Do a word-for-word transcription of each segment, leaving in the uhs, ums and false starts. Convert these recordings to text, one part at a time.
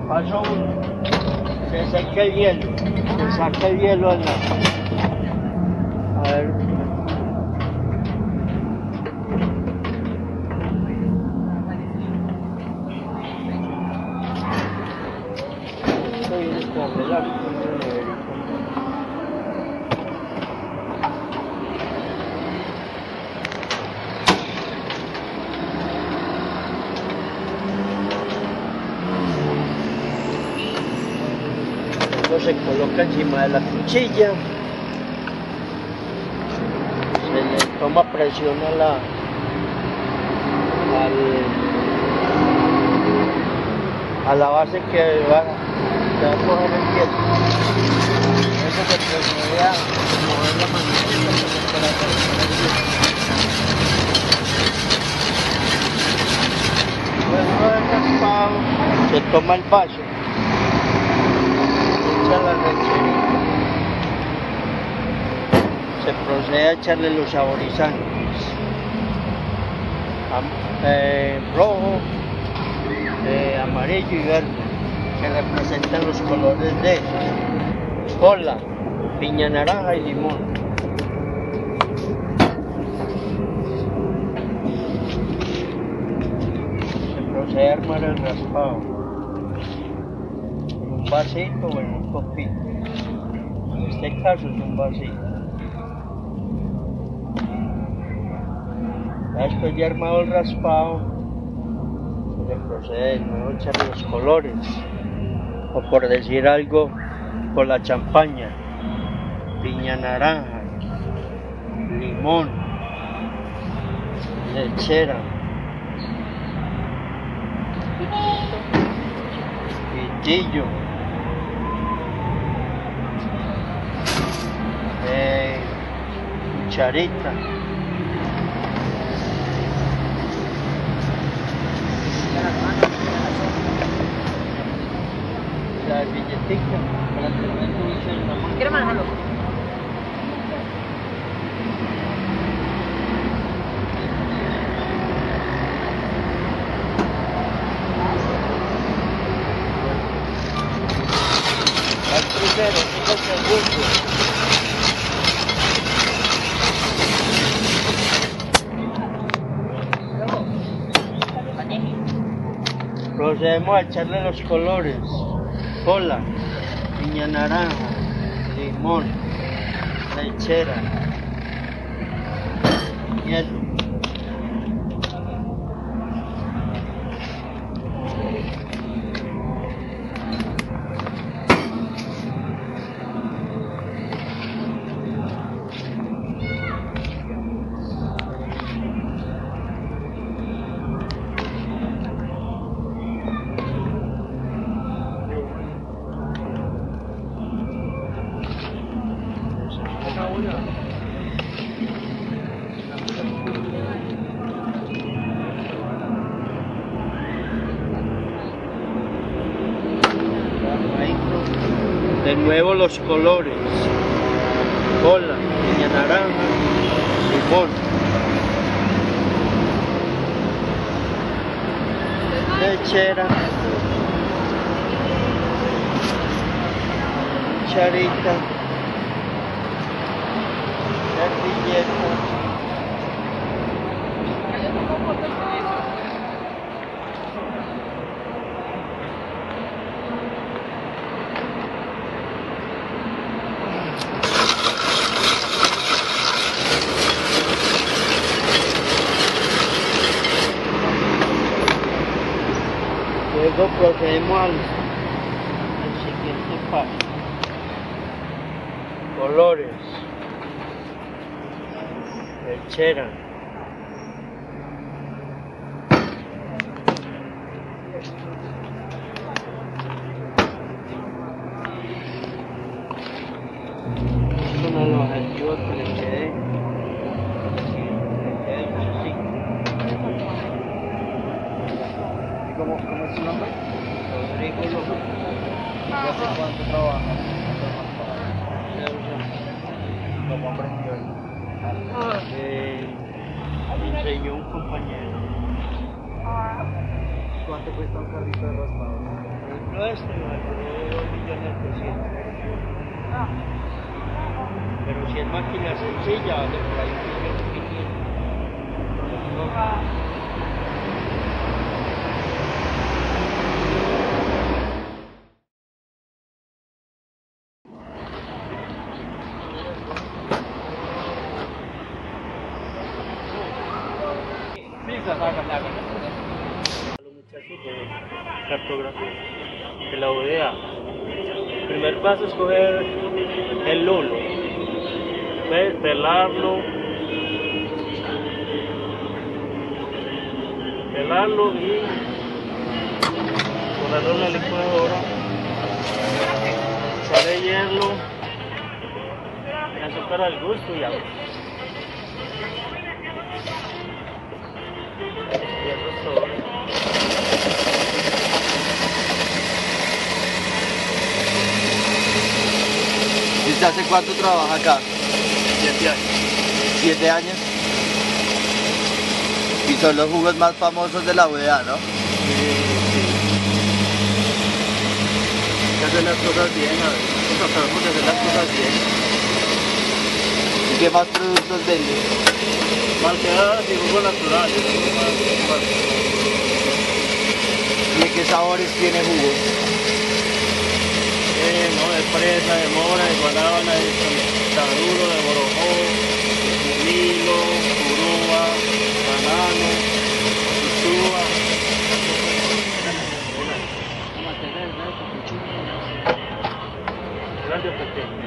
Paso uno. Se seca el hielo. Se saca el hielo en la... A ver. Esto viene congelado. Se coloca encima de la cuchilla, se le toma presión a la al, a la base que va, que va a coger el hielo. Eso se procede a mover la manivela para hacer el hielo. Luego de raspado se toma el vaso, la lecherita, se procede a echarle los saborizantes Am eh, rojo, eh, amarillo y verde, que representan los colores de cola, piña, naranja y limón. Se procede a armar el raspado en un vasito o en un copito. En este caso es un vasito. Después de armado el raspado, se le procede de nuevo a echar los colores, o por decir algo, con la champaña, piña, naranja, limón, lechera, pitillo, eh, cucharita, la billetica para que no me dulce en la mano. ¿Quieres manejarlo? Al primero, al segundo. Procedemos a echarle los colores: cola, piña, naranja, limón, lechera, hielo. De nuevo los colores: cola, piña, naranja, limón, lechera, cucharita, servilleta, luego procedemos al, al siguiente paso: colores, lechera, con el objetivo que le quede, le quede así. ¿Cómo, ¿Cómo es su nombre? Rodrigo López. ¿Y hace cuánto trabaja? ¿Cómo aprendió? Eh, me enseñó un compañero. ¿Cuánto cuesta un carrito de raspado? No este, no, dos millones trescientos. Pero si es máquina sencilla, vale por ahí un millón quinientos. Los muchachos de cartografía de la U D A. El primer paso es coger el lulo, ¿ves? Pelarlo, pelarlo y ponerlo en la licuadora, echarle hielo, azúcar al gusto y agua. Y eso es todo. ¿Y usted hace cuánto trabaja acá? Siete años. ¿Siete años? Y son los jugos más famosos de la U D A, ¿no? Sí, sí. Hay que hacer las cosas bien, a ver. Nosotros tratamos de hacer las cosas bien. ¿Y qué más productos venden? Malteadas y jugos naturales. Más, más. ¿Y de qué sabores tiene jugo? Eh, no, de fresa, de mora, de guanábana, de taduro, de borojó, de milo, curúa, banano, uchuva. Grande o pequeño.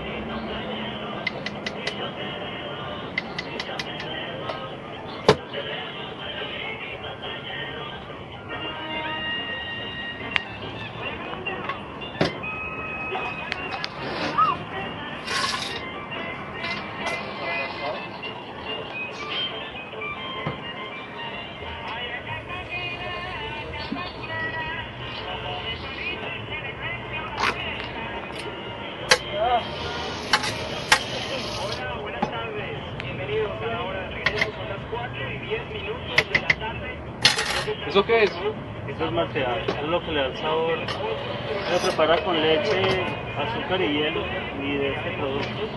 Hola, buenas tardes. Bienvenidos a la hora de regreso. Son las cuatro y diez minutos de la tarde. ¿Eso qué es? Eso es malteada, eso es lo que le da el sabor. Se prepara con leche, azúcar y hielo y de este producto.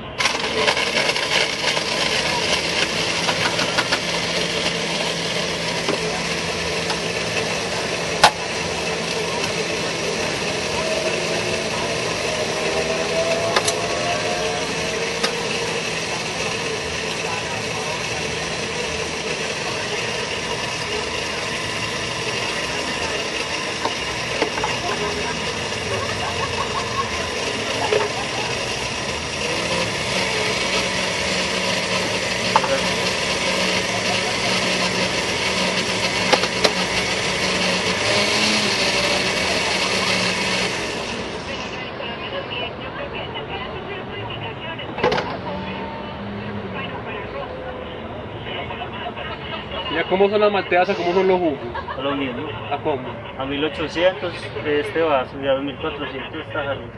¿Ya cómo son las malteadas? ¿A cómo son los jugos? Lo mismo. ¿A cómo? A mil ochocientos de este vaso y a dos mil cuatrocientos esta jarrita.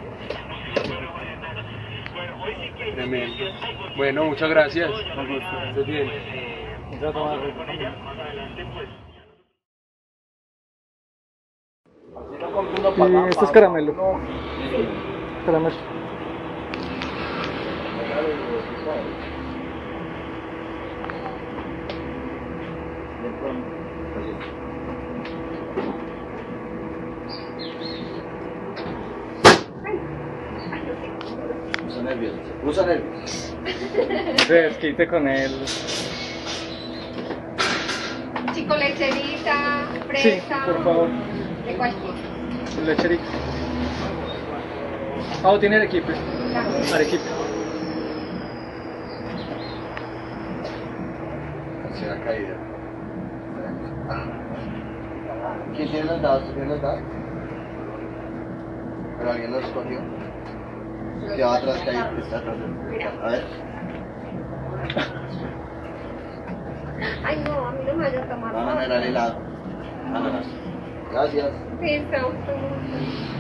Tremendo. Bueno, muchas gracias. Con gusto. Estés bien. Y este es caramelo. Caramelo. Usa nervios. Usa nervios. Desquite con él. Chico, lecherita, Sí, fresa, por favor. de cualquier. Lecherita. Ah, ¿o tiene arequipe? Arequipe. Se ha caído. ¿Quién tiene los dados? ¿Quién tiene los dados? Pero alguien los cogió. Que va atrás, que ahí está atrás. A ver. Ay, no, a mí no me vaya a tomar. Van a mirar el helado. Ananas. Gracias. Sí, está, está.